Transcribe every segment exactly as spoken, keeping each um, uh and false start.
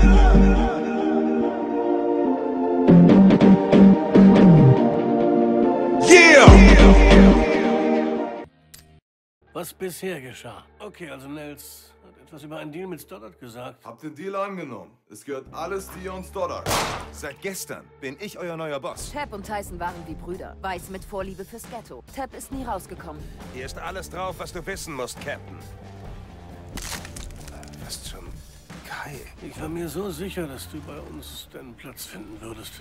Was bisher geschah. Okay, also Nels hat etwas über einen Deal mit Stoddard gesagt. Hab den Deal angenommen. Es gehört alles dir und Stoddard. Seit gestern bin ich euer neuer Boss. Tab und Tyson waren wie Brüder. Weiß mit Vorliebe fürs Ghetto. Tab ist nie rausgekommen. Hier ist alles drauf, was du wissen musst, Captain. Was zum Kai? Ich war mir so sicher, dass du bei uns deinen Platz finden würdest.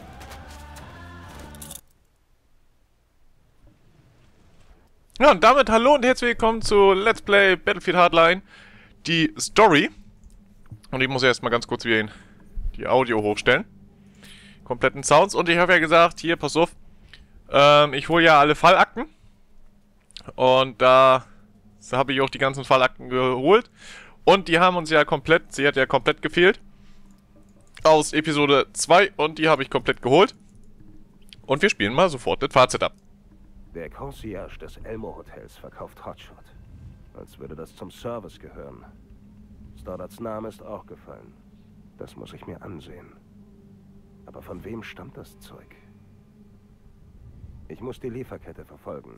Ja, und damit hallo und herzlich willkommen zu Let's Play Battlefield Hardline, die Story. Und ich muss erstmal ganz kurz wieder die Audio hochstellen. Kompletten Sounds. Und ich habe ja gesagt, hier, pass auf, ähm, ich hole ja alle Fallakten. Und da habe ich auch die ganzen Fallakten geholt. Und die haben uns ja komplett, sie hat ja komplett gefehlt. Aus Episode zwei und die habe ich komplett geholt. Und wir spielen mal sofort das Fazit ab. Der Concierge des Elmo Hotels verkauft Hotshot. Als würde das zum Service gehören. Stoddards Name ist auch gefallen. Das muss ich mir ansehen. Aber von wem stammt das Zeug? Ich muss die Lieferkette verfolgen.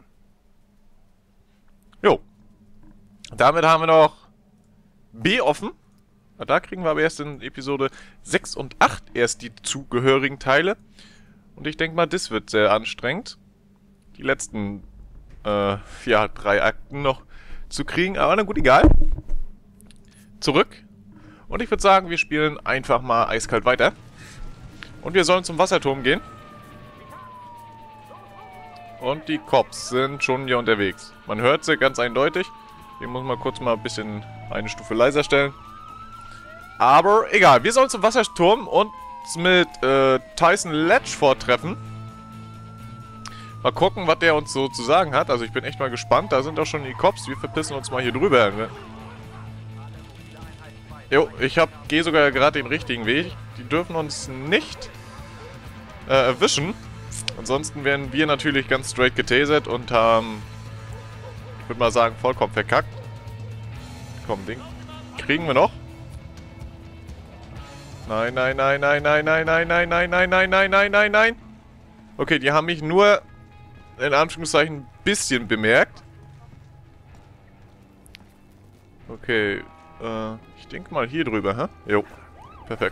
Jo. Damit haben wir noch B offen. Da kriegen wir aber erst in Episode sechs und acht erst die zugehörigen Teile. Und ich denke mal, das wird sehr anstrengend. Die letzten, äh, ja, drei Akten noch zu kriegen. Aber na gut, egal. Zurück. Und ich würde sagen, wir spielen einfach mal eiskalt weiter. Und wir sollen zum Wasserturm gehen. Und die Cops sind schon hier unterwegs. Man hört sie ganz eindeutig. Hier muss man kurz mal ein bisschen eine Stufe leiser stellen. Aber egal, wir sollen zum Wasserturm und mit äh, Tyson Latchford treffen. Mal gucken, was der uns so zu sagen hat. Also ich bin echt mal gespannt. Da sind auch schon die Cops. Wir verpissen uns mal hier drüber. Ne? Jo, ich hab, gehe sogar gerade den richtigen Weg. Die dürfen uns nicht äh, erwischen. Ansonsten werden wir natürlich ganz straight getasert und haben, ich würde mal sagen, vollkommen verkackt. Komm, Ding. Kriegen wir noch? Nein, nein, nein, nein, nein, nein, nein, nein, nein, nein, nein, nein, nein, nein, nein. Okay, die haben mich nur in Anführungszeichen ein bisschen bemerkt. Okay, äh, ich denke mal hier drüber, hä? Jo, perfekt.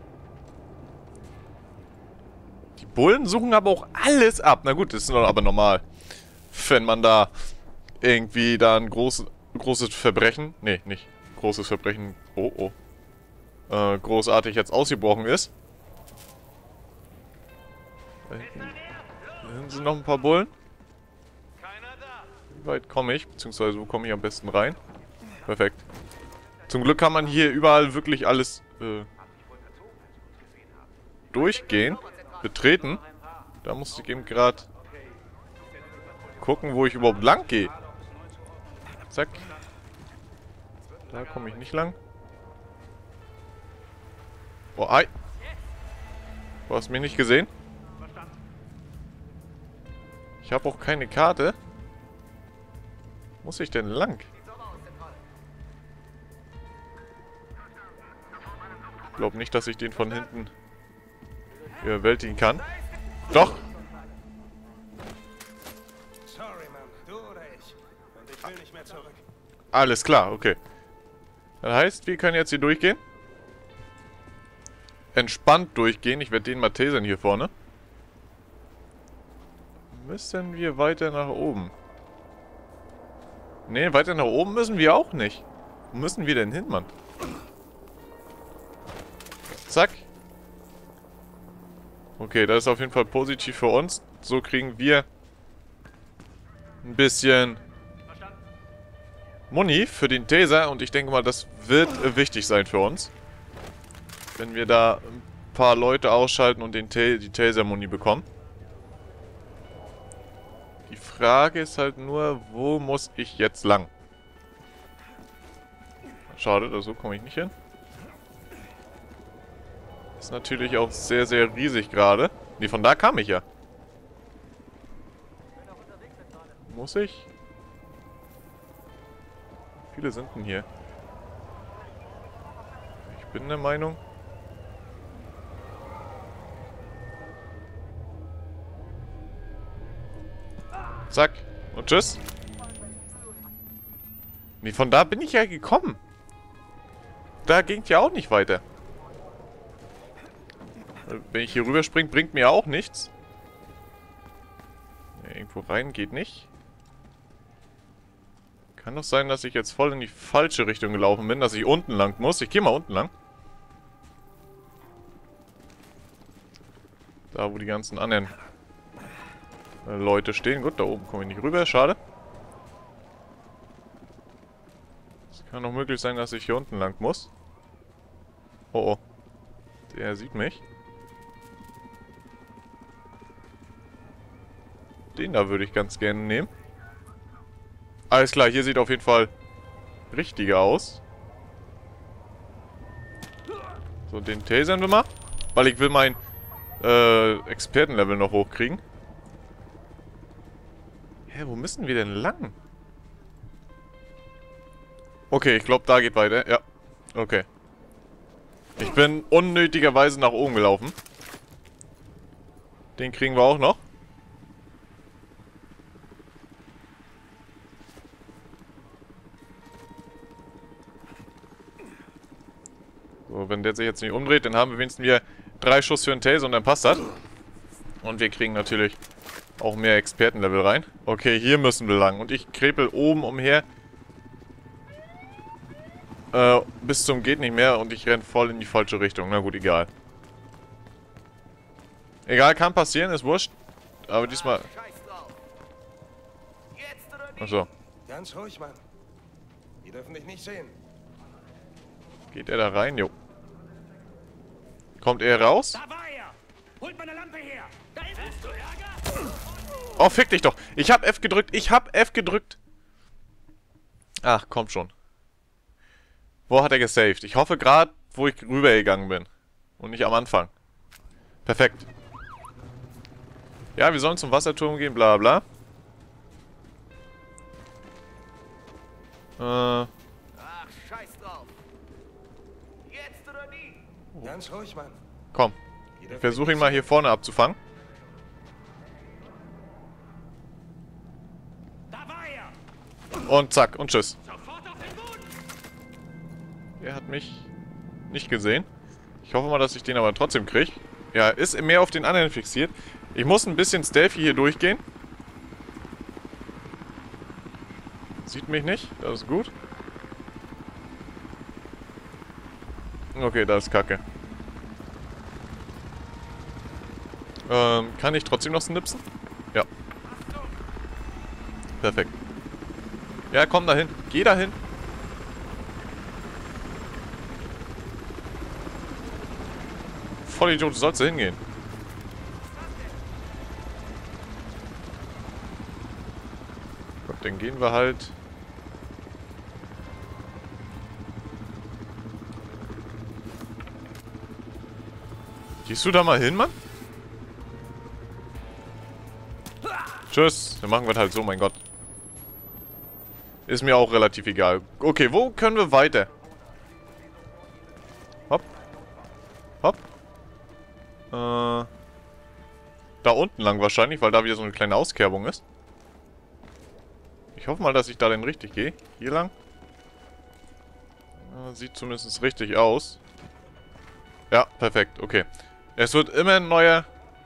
Die Bullen suchen aber auch alles ab. Na gut, das ist aber normal. Wenn man da irgendwie da ein groß, großes Verbrechen, nee, nicht großes Verbrechen, oh, oh, äh, großartig jetzt ausgebrochen ist. Da hinten, da hinten sind noch ein paar Bullen. Wie weit komme ich? Beziehungsweise wo komme ich am besten rein? Perfekt. Zum Glück kann man hier überall wirklich alles äh, durchgehen. Betreten. Da musste ich eben gerade gucken, wo ich überhaupt lang gehe. Zack. Da komme ich nicht lang. Oh, ei. Du hast mich nicht gesehen? Ich habe auch keine Karte. Wo muss ich denn lang? Ich glaube nicht, dass ich den von hinten überwältigen kann. Doch! Alles klar, okay. Das heißt, wir können jetzt hier durchgehen. Entspannt durchgehen. Ich werde den mal tasern hier vorne. Müssen wir weiter nach oben? Ne, weiter nach oben müssen wir auch nicht. Wo müssen wir denn hin, Mann? Zack. Okay, das ist auf jeden Fall positiv für uns. So kriegen wir ein bisschen Muni für den Taser. Und ich denke mal, das wird wichtig sein für uns. Wenn wir da ein paar Leute ausschalten und den Ta die Taser-Muni bekommen. Die Frage ist halt nur, wo muss ich jetzt lang? Schade, da so komme ich nicht hin. Ist natürlich auch sehr, sehr riesig gerade. Ne, von da kam ich ja. Muss ich? Wie viele sind denn hier? Ich bin der Meinung, Zack. Und tschüss. Nee, von da bin ich ja gekommen. Da ging es ja auch nicht weiter. Wenn ich hier rüber springe, bringt mir auch nichts. Ja, irgendwo rein geht nicht. Kann doch sein, dass ich jetzt voll in die falsche Richtung gelaufen bin, dass ich unten lang muss. Ich gehe mal unten lang. Da, wo die ganzen anderen äh, Leute stehen. Gut, da oben komme ich nicht rüber. Schade. Es kann doch möglich sein, dass ich hier unten lang muss. Oh, oh. Der sieht mich. Den da würde ich ganz gerne nehmen. Alles klar, hier sieht auf jeden Fall richtiger aus. So, den tasern wir mal. Weil ich will mein äh, Expertenlevel noch hochkriegen. Hä, wo müssen wir denn lang? Okay, ich glaube, da geht weiter. Ja, okay. Ich bin unnötigerweise nach oben gelaufen. Den kriegen wir auch noch. So, wenn der sich jetzt nicht umdreht, dann haben wir wenigstens wieder drei Schuss für einen Taser und dann passt das. Und wir kriegen natürlich auch mehr Expertenlevel rein. Okay, hier müssen wir lang. Und ich krepel oben umher. Äh, bis zum geht nicht mehr und ich renne voll in die falsche Richtung. Na gut, egal. Egal, kann passieren, ist wurscht. Aber diesmal... Achso. Ganz ruhig, Mann. Die dürfen dich nicht sehen. Geht er da rein? Jo. Kommt er raus? Da war er! Holt meine Lampe her! Da ist du Ärger! Oh, fick dich doch. Ich hab F gedrückt. Ich hab F gedrückt. Ach, kommt schon. Wo hat er gesaved? Ich hoffe gerade, wo ich rübergegangen bin. Und nicht am Anfang. Perfekt. Ja, wir sollen zum Wasserturm gehen, bla bla. Äh... Ach, scheiß drauf! Jetzt oder nie! Ganz ruhig, Mann. Komm. Ich versuche ihn mal hier vorne abzufangen. Da war er! Und zack, und tschüss. Sofort auf den Boden! Er hat mich nicht gesehen. Ich hoffe mal, dass ich den aber trotzdem kriege. Ja, ist mehr auf den anderen fixiert. Ich muss ein bisschen stealthy hier durchgehen. Sieht mich nicht. Das ist gut. Okay, das ist kacke. Ähm, kann ich trotzdem noch snipsen? Ja. Perfekt. Ja, komm dahin. Geh dahin. Vollidiot, du sollst da hingehen. Gut, dann gehen wir halt... Gehst du da mal hin, Mann? Tschüss. Dann machen wir das halt so, mein Gott. Ist mir auch relativ egal. Okay, wo können wir weiter? Hopp. Hopp. Äh. Da unten lang wahrscheinlich, weil da wieder so eine kleine Auskerbung ist. Ich hoffe mal, dass ich da denn richtig gehe. Hier lang. Äh, sieht zumindest richtig aus. Ja, perfekt. Okay. Es wird immer ein neuer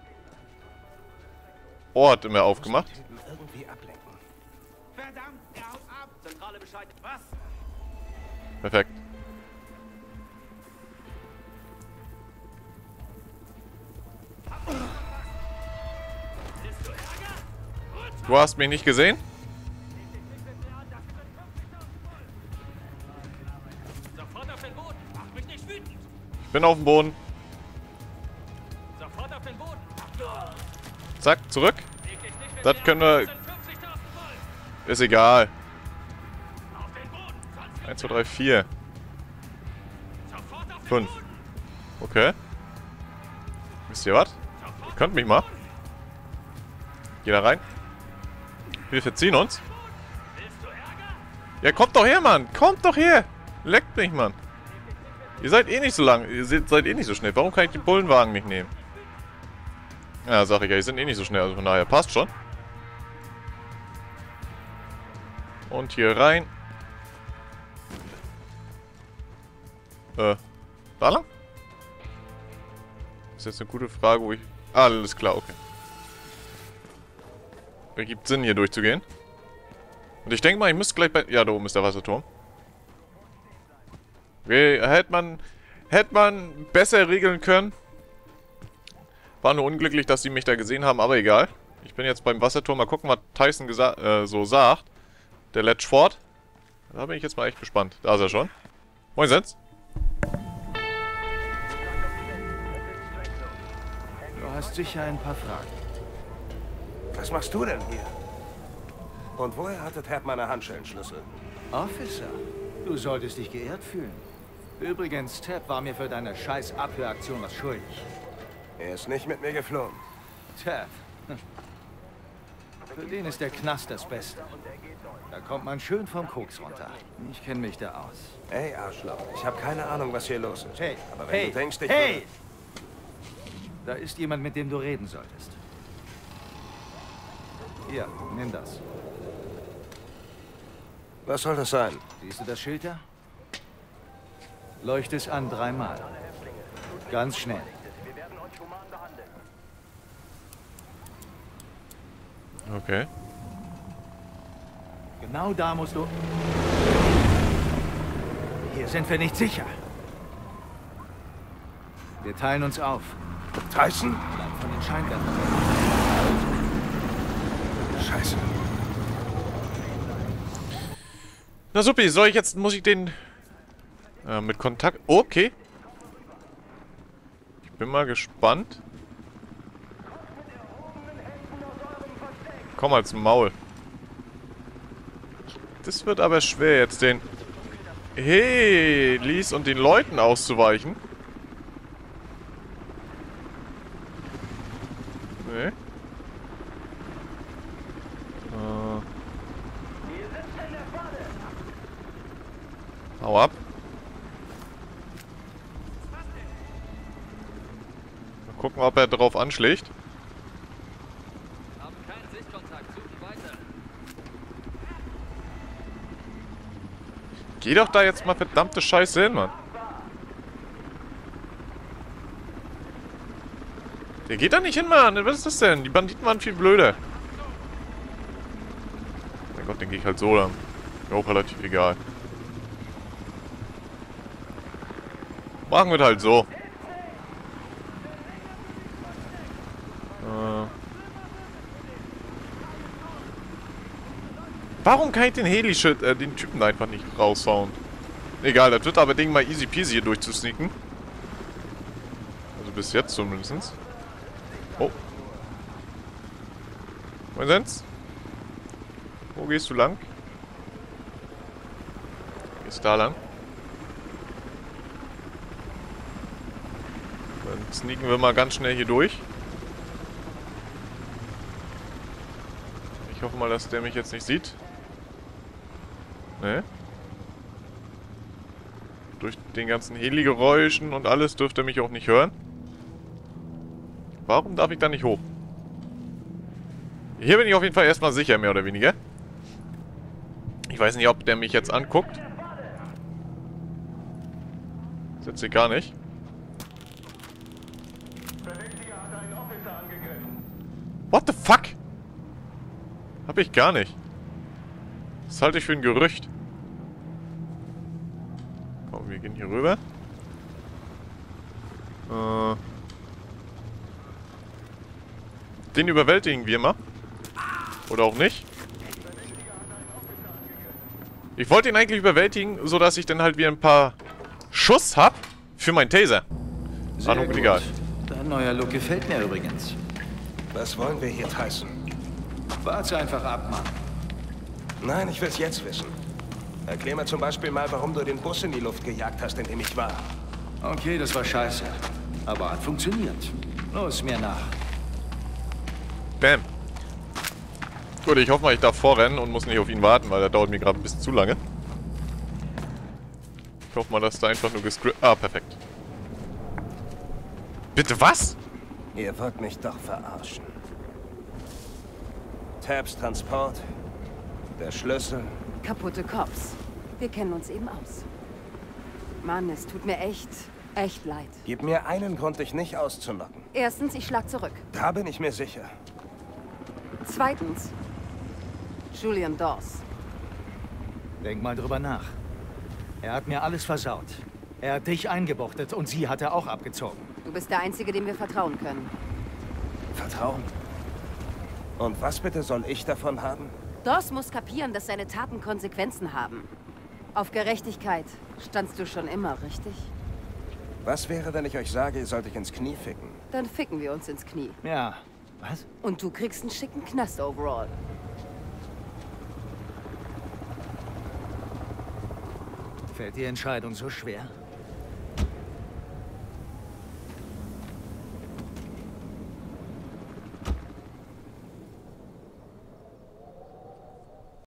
Ort immer aufgemacht. Irgendwie ablenken. Verdammt, er haut ab! Zentrale Bescheid. Was? Perfekt. Bist du Ärger? Du hast mich nicht gesehen? Sofort auf den Boden! Mach mich nicht wütend! Ich bin auf dem Boden. Sofort auf den Boden! Zack, zurück. Leg dich nicht mit Das mir können an, wir... das sind fünfzigtausend Volt! Ist egal. Auf den Boden! Sonst eins, zwei, drei, vier. sofort auf den fünf. Boden! Okay. Wisst ihr was? Ihr könnt mich mal. Geh da rein. Wir verziehen uns. Willst du Ärger? Ja, kommt doch her, Mann. Kommt doch her. Leckt mich, Mann. Ihr seid eh nicht so lang. Ihr seid, seid eh nicht so schnell. Warum kann ich den Bullenwagen nicht nehmen? Ja, sag ich ja. Die sind eh nicht so schnell. Also von daher passt schon. Und hier rein. Äh, da lang? Ist jetzt eine gute Frage, wo ich... Ah, alles klar, okay. Ergibt Sinn, hier durchzugehen. Und ich denke mal, ich müsste gleich bei... Ja, da oben ist der Wasserturm. Okay, hätte man... Hätte man besser regeln können. War nur unglücklich, dass sie mich da gesehen haben, aber egal. Ich bin jetzt beim Wasserturm. Mal gucken, was Tyson äh, so sagt. Der Ledgeford. Da bin ich jetzt mal echt gespannt. Da ist er schon. Moin, Sens. Du hast sicher ein paar Fragen. Was machst du denn hier? Und woher hatte Tab meine Handschellenschlüssel? Officer, du solltest dich geehrt fühlen. Übrigens, Tab war mir für deine scheiß Abhöraktion was schuldig. Er ist nicht mit mir geflohen. Tab. Für den ist der Knast das Beste. Da kommt man schön vom Koks runter. Ich kenne mich da aus. Ey, Arschloch, ich habe keine Ahnung, was hier los ist. Hey, aber wenn hey, du denkst, ich hey! würde... Da ist jemand, mit dem du reden solltest. Hier, nimm das. Was soll das sein? Siehst du das Schild da? Leucht es an dreimal. Ganz schnell. Okay. Genau da musst du... Hier sind wir nicht sicher. Wir teilen uns auf. Tyson? Bleib von den Scheinwerfern. Scheiße. Na supi, soll ich jetzt... Muss ich den... Äh, mit Kontakt... Okay. Ich bin mal gespannt. Komm als Maul. Das wird aber schwer jetzt den Helis und den Leuten auszuweichen. Nee. Äh. Hau ab. Mal gucken, ob er drauf anschlägt. Geh doch da jetzt mal verdammte Scheiße hin, Mann. Der geht da nicht hin, Mann. Was ist das denn? Die Banditen waren viel blöder. Mein Gott, den gehe ich halt so lang. Mir auch relativ egal. Machen wir halt so. Äh. Warum kann ich den Heli, äh, den Typen einfach nicht raushauen? Egal, das wird aber Ding mal easy peasy hier durchzusneaken. Also bis jetzt zumindest. Oh. Moin Sens. Wo gehst du lang? Gehst da lang. Dann sneaken wir mal ganz schnell hier durch. Ich hoffe mal, dass der mich jetzt nicht sieht. Ne? Durch den ganzen Heli-Geräuschen und alles dürfte er mich auch nicht hören. Warum darf ich da nicht hoch? Hier bin ich auf jeden Fall erstmal sicher, mehr oder weniger. Ich weiß nicht, ob der mich jetzt anguckt. Das jetzt hier gar nicht. What the fuck? Hab ich gar nicht. Das halte ich für ein Gerücht. Komm, wir gehen hier rüber. Äh. Den überwältigen wir mal. Oder auch nicht. Ich wollte ihn eigentlich überwältigen, sodass ich dann halt wieder ein paar Schuss hab für meinen Taser. Sehr Ahnung, gut. egal. Dein neuer Look gefällt mir übrigens. Was wollen wir hier, Tyson? Warte einfach ab, Mann. Nein, ich will's jetzt wissen. Erklär mir zum Beispiel mal, warum du den Bus in die Luft gejagt hast, in dem ich war. Okay, das war scheiße. Aber hat funktioniert. Los, mir nach. Bam. Gut, ich hoffe mal, ich darf vorrennen und muss nicht auf ihn warten, weil der dauert mir gerade ein bisschen zu lange. Ich hoffe mal, dass da einfach nur gescriptet... Ah, perfekt. Bitte was? Ihr wollt mich doch verarschen. Tabs Transport, Der Schlüssel? Kaputte Cops. Wir kennen uns eben aus. Mann, es tut mir echt, echt leid. Gib mir einen Grund, dich nicht auszunocken. Erstens, ich schlag zurück. Da bin ich mir sicher. Zweitens, Julian Dawes. Denk mal drüber nach. Er hat mir alles versaut. Er hat dich eingebuchtet und sie hat er auch abgezogen. Du bist der Einzige, dem wir vertrauen können. Vertrauen? Und was bitte soll ich davon haben? Dawes muss kapieren, dass seine Taten Konsequenzen haben. Auf Gerechtigkeit standst du schon immer, richtig? Was wäre, wenn ich euch sage, ihr sollt euch ins Knie ficken? Dann ficken wir uns ins Knie. Ja, was? Und du kriegst einen schicken Knast-Overall. Fällt die Entscheidung so schwer?